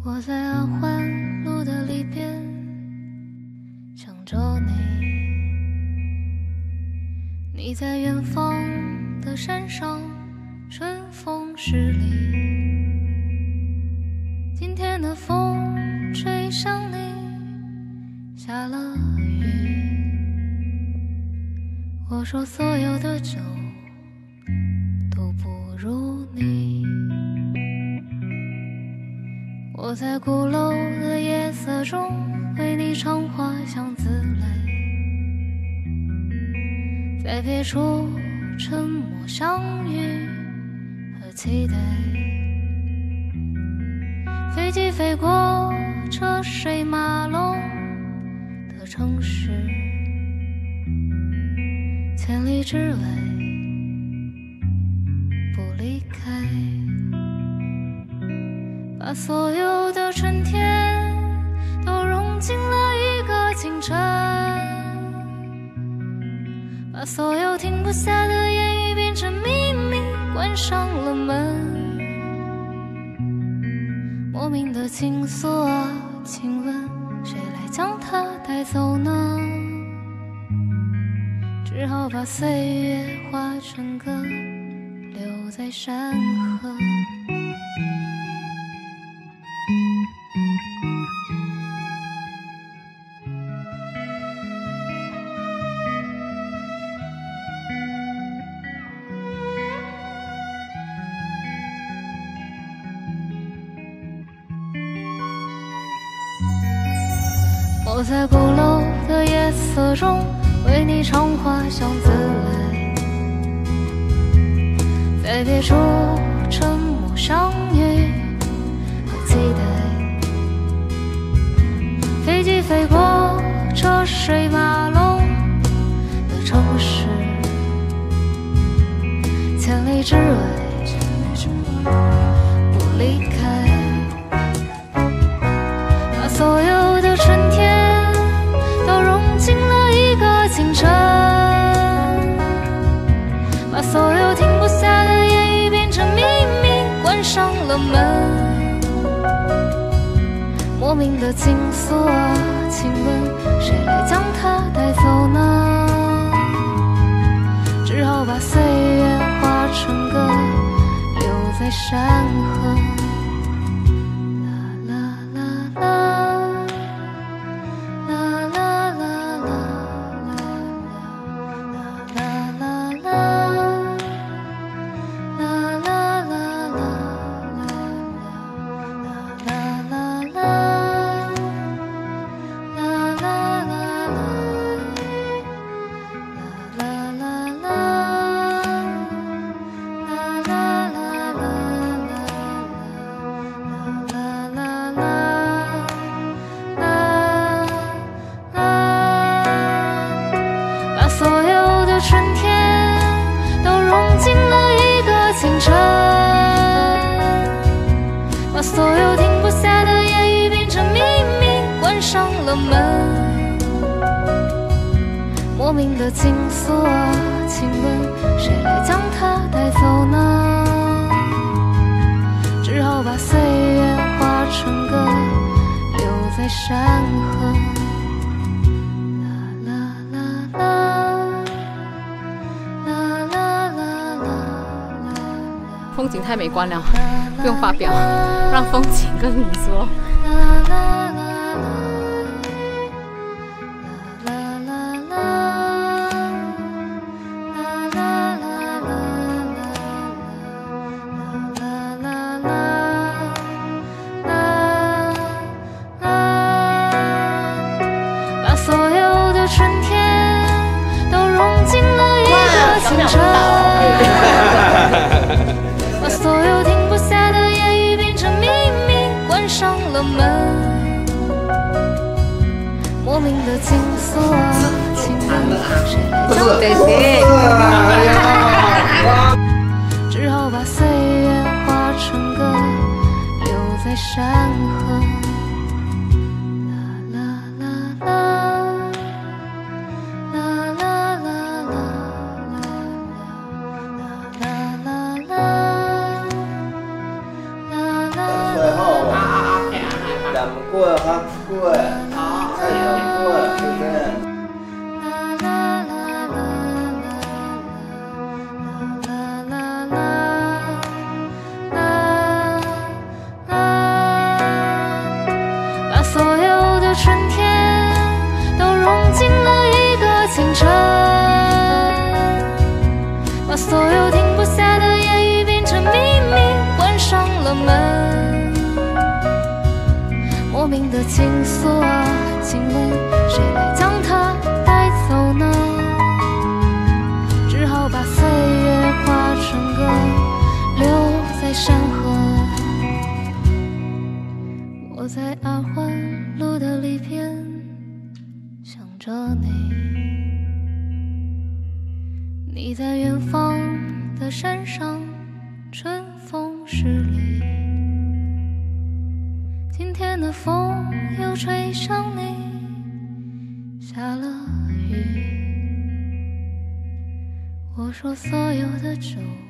我在二环路的里边想着你，你在远方的山上春风十里，今天的风吹向你，下了雨。我说所有的酒都不如你，我在鼓楼的夜色中为你唱花香自泪，在别处沉默相遇和期待，飞机飞过车水马龙的城市，千里之外不离开，把所有的春天都融进了一个清晨，把所有停不下的言语变成秘密，关上了门。莫名的情愫啊，请问谁来将它带走呢？只好把岁月化成歌，留在山河。我在鼓楼的夜色中为你唱花香自来，在别处沉默相遇和期待，飞机飞过车水马龙的城市，千里之外不离开，把所有的春天都融进了一个清晨，把所有停不下的言语变成秘密，关上了门。莫名的情愫啊，请问谁来将它带走呢？只好把岁月化成歌，留在山河。把所有停不下的言语变成秘密，关上了门。莫名的情愫啊，请问谁来将它带走呢？只好把岁月化成歌，留在山河。 风景太美观了，不用发表，让风景跟你说。 把所有的春天都融进了一个清晨。把所有停不下的言语变成秘密，关上了门。莫名的情愫啊，请问谁来将只好把岁月化成歌，留在山河。 不过还不过，太阳过，是不是？ 把所有的春天都融进了一个清晨，把所有停不下的言语变成秘密，关上了门。莫名的情愫啊，请问谁来将它带走呢？只好把岁月化成歌，留在山河。我在二环路的里边想着你，你在远方的山上春风十里。今天的风又吹向你，下了雨。我说所有的酒